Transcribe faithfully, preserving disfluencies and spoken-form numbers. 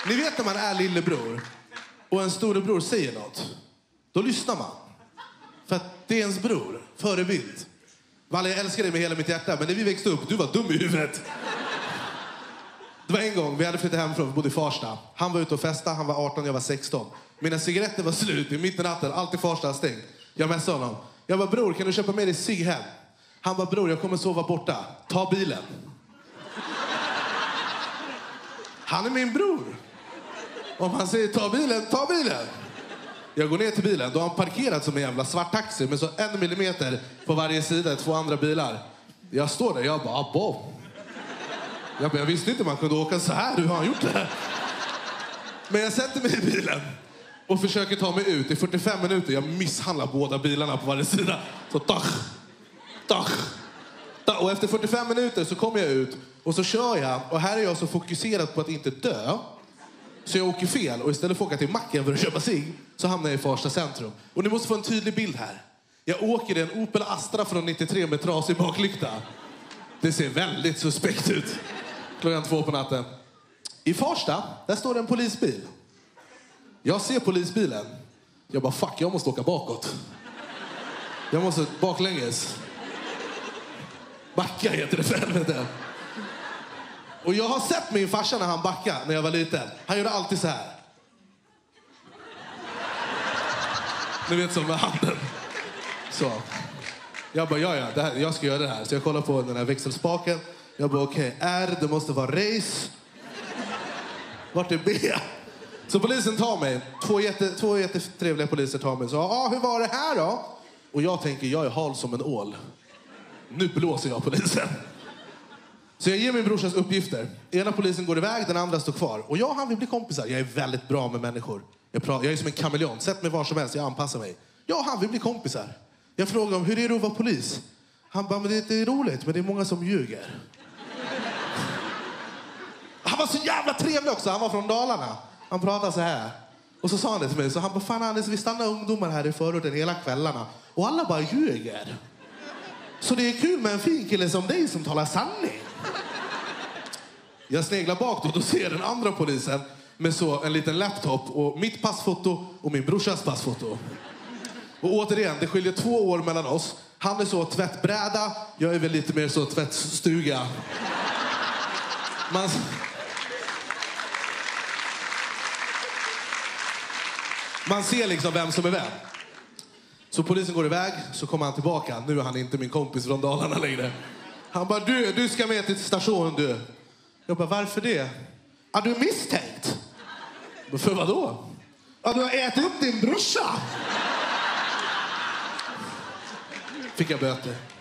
Ni vet när man är lillebror och en storebror säger något. Då lyssnar man. För att det är ens bror. Förebild. Valle, jag älskar dig med hela mitt hjärta. Men när vi växte upp, du var dum i huvudet. Det var en gång, vi hade flyttat hemifrån, vi bodde i Farsta. Han var ute och festade, han var arton, jag var sexton. Mina cigaretter var slut i mitten av natten, alltid Farsta stängt. Jag messade honom. Jag var bror, kan du köpa med dig cigg hem? Han var bror, jag kommer sova borta. Ta bilen. Han är min bror. Om han säger ta bilen, ta bilen. Jag går ner till bilen, då har han parkerat som en jävla svart taxi med så en millimeter på varje sida, två andra bilar. Jag står där, jag bara, abba. Jag, bara, jag visste inte man kunde åka så här, hur har han gjort det? Men jag sätter mig i bilen och försöker ta mig ut i fyrtiofem minuter. Jag misshandlar båda bilarna på varje sida. Så tach, tach, tach. Och efter fyrtiofem minuter så kommer jag ut och så kör jag. Och här är jag så fokuserad på att inte dö. Så jag åker fel och istället för att åka till macken för att köpa sig så hamnar jag i Farsta centrum. Och ni måste få en tydlig bild här. Jag åker i en Opel Astra från nittiotre med trasig baklykta. Det ser väldigt suspekt ut. Klockan två på natten. I Farsta, där står det en polisbil. Jag ser polisbilen. Jag bara, fuck, jag måste åka bakåt. Jag måste baklänges. Backa heter det för helvete. Och jag har sett min farsa när han backade när jag var liten. Han gjorde alltid så här. Ni vet, som med handen. Så. Jag bara, ja, ja, det här, jag ska göra det här. Så jag kollar på den här växelspaken. Jag bara, okej, okay, R, det måste vara race. Vart är B? Så polisen tar mig. Två, jätte, två jättetrevliga poliser tar mig. Så, ja, hur var det här då? Och jag tänker, jag är hal som en ål. Nu blåser jag polisen. Så jag ger min brorsas uppgifter. Ena polisen går iväg, den andra står kvar. Och jag och han vill bli kompisar. Jag är väldigt bra med människor. Jag, pratar, jag är som en kameleon. Sätt mig var som helst, jag anpassar mig. Jag och han vill bli kompisar. Jag frågar om hur är det att vara polis? Han bara, men det är roligt, men det är många som ljuger. Han var så jävla trevlig också. Han var från Dalarna. Han pratade så här. Och så sa han det till mig. Så han bara, fan Anders, vi stannar ungdomar här i förorten hela kvällarna. Och alla bara ljuger. Så det är kul med en fin kille som dig som talar sanning. Jag sneglar bak då, då ser jag den andra polisen med så en liten laptop och mitt passfoto och min brorsas passfoto. Och återigen, det skiljer två år mellan oss. Han är så tvättbräda, jag är väl lite mer så tvättstuga. Man... Man ser liksom vem som är vem. Så polisen går iväg, så kommer han tillbaka. Nu är han inte min kompis från Dalarna längre. Han bara, du, du ska med till stationen du. Jag bara, varför det? Ja, du är misstänkt. För vad då? Ja, du har ätit upp din brorsa. Fick jag böter.